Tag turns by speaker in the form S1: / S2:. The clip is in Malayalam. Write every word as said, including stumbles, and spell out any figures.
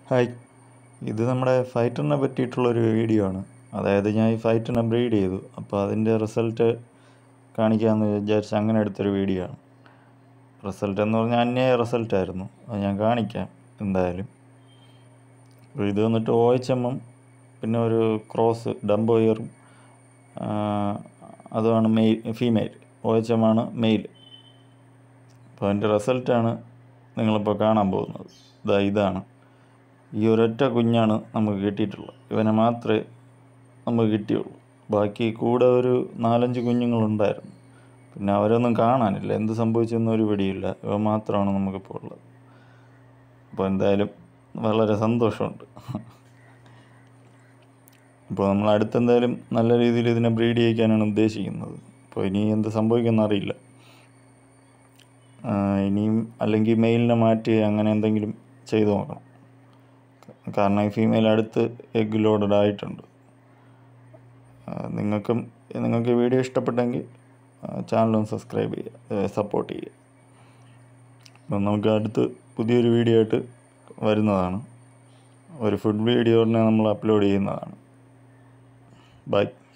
S1: ഹായ്, ഇത് നമ്മുടെ ഫൈറ്ററിനെ പറ്റിയിട്ടുള്ളൊരു വീഡിയോ ആണ്. അതായത് ഞാൻ ഈ ഫൈറ്ററിനെ ബ്രീഡ് ചെയ്തു, അപ്പോൾ അതിൻ്റെ റിസൾട്ട് കാണിക്കാമെന്ന് വിചാരിച്ച് അങ്ങനെ എടുത്തൊരു വീഡിയോ ആണ്. റിസൾട്ട് എന്ന് പറഞ്ഞാൽ അന്യായ റിസൾട്ടായിരുന്നു, അത് ഞാൻ കാണിക്കാം എന്തായാലും. അപ്പോൾ ഇത് വന്നിട്ട് ഒ എച്ച് എമ്മും പിന്നെ ഒരു ക്രോസ് ഡംബോയറും അതുമാണ് male female, O H M ആണ് മെയിൽ. അപ്പോൾ അതിൻ്റെ റിസൾട്ടാണ് നിങ്ങളിപ്പോൾ കാണാൻ പോകുന്നത്. ഇതാ ഇതാണ് ഈ ഒരൊറ്റ കുഞ്ഞാണ് നമുക്ക് കിട്ടിയിട്ടുള്ളത്. ഇവനെ മാത്രമേ നമുക്ക് കിട്ടിയുള്ളൂ. ബാക്കി കൂടെ ഒരു നാലഞ്ച് കുഞ്ഞുങ്ങളുണ്ടായിരുന്നു, പിന്നെ അവരൊന്നും കാണാനില്ല. എന്ത് സംഭവിച്ചെന്നും ഒരു പിടിയില്ല. ഇവ മാത്രമാണ് നമുക്കിപ്പോൾ ഉള്ളത്. അപ്പോൾ എന്തായാലും വളരെ സന്തോഷമുണ്ട്. അപ്പോൾ നമ്മൾ അടുത്തെന്തായാലും നല്ല രീതിയിൽ ഇതിനെ ബ്രീഡ് ചെയ്യിക്കാനാണ് ഉദ്ദേശിക്കുന്നത്. അപ്പോൾ ഇനി എന്ത് സംഭവിക്കുമെന്ന് അറിയില്ല. ഇനിയും അല്ലെങ്കിൽ മെയിലിനെ മാറ്റി അങ്ങനെ എന്തെങ്കിലും ചെയ്തു നോക്കണം. കാരണം ഈ ഫീമെയിൽ അടുത്ത് എഗ് ലോഡഡ് ആയിട്ടുണ്ട്. നിങ്ങൾക്കും നിങ്ങൾക്ക് ഈ വീഡിയോ ഇഷ്ടപ്പെട്ടെങ്കിൽ ചാനലൊന്ന് സബ്സ്ക്രൈബ് ചെയ്യുക, സപ്പോർട്ട് ചെയ്യുക. അപ്പം നമുക്ക് അടുത്ത് പുതിയൊരു വീഡിയോ ആയിട്ട് വരുന്നതാണ്. ഒരു ഫുഡ് വീഡിയോ തന്നെ നമ്മൾ അപ്ലോഡ് ചെയ്യുന്നതാണ്. ബൈ.